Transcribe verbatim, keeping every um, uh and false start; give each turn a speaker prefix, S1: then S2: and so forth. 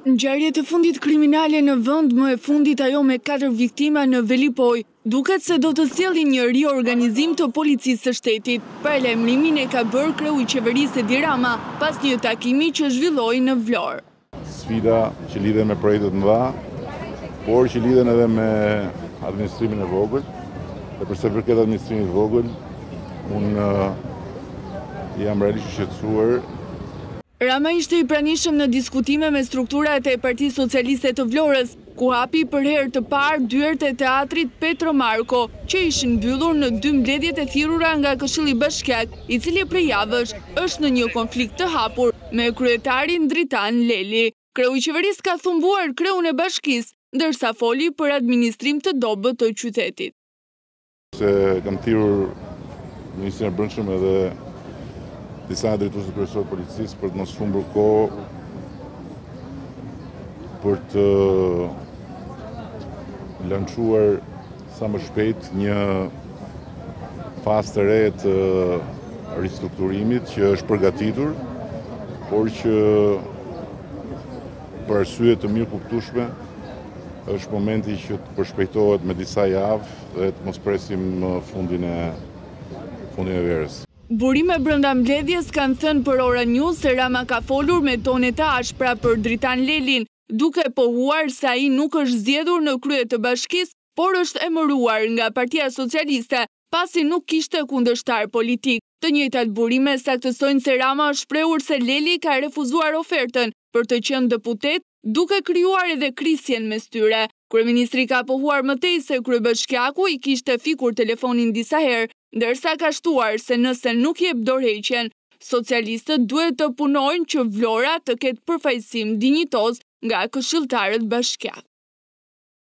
S1: Ngjarje të fundit kriminale në vend, më e fundit ajo me katër viktima në Velipojë, duket se do të sjellë një riorganizim të policisë së shtetit. Paralajmërimin e ka bërë kreu i qeverisë Edi Rama pas një takimi që zhvilloi në Vlorë.
S2: Sfida që lidhen me projekte të mëdha, por që lidhen edhe me administrimin e vogël. Dhe përsa përket administrimit të vogël, unë jam realisht i shqetësuar.
S1: Rama ishte i pranishëm në diskutime me strukturat e Partisë Socialiste të Vlorës, ku hapi për herë të parë dyert e Teatrit Petro Marko, që ishin mbyllur në dy mbledhjet e thirrura nga Këshilli Bashkiak, i cili prej javësh është në një konflikt të hapur me kryetarin Dritan Leli. Kreu i qeverisë ka thumbuar kreun e bashkisë, ndërsa foli për administrim të dobët të qytetit.
S2: Se kam thirrur Ministrin e Brendshëm edhe disa drejtues të kryesorë të policisë për të mos humbur kohë për të lançuar sa më shpejt një fazë të re të ristrukturimit që është përgatitur, por që për arsye të mirë kuptueshme është momenti që të përshpejtohet me disa javë dhe të mos presim fundin e fundin e verës.
S1: Burime brenda mbledhjes kanë thënë për Ora News se Rama ka folur me tone të ashpra për Dritan Lelin, duke pohuar se ai nuk është zgjedhur në krye të bashkisë, por është emëruar nga Partia Socialiste, pasi nuk kishte kundërshtar politik. Të njëjtat burime saktësojnë se Rama është shprehur se Leli ka refuzuar ofertën për të qenë deputet, duke krijuar edhe krisjen mes tyre. Kryeministri ka pohuar më tej se kryebashkiaku i kishte fikur telefonin disa herë, ndërsa ka shtuar se nëse nuk jep dorëheqjen, socialistët duhet të punojnë që Vlora të ketë përfaqësim dinjitoz nga këshilltarët bashkiak.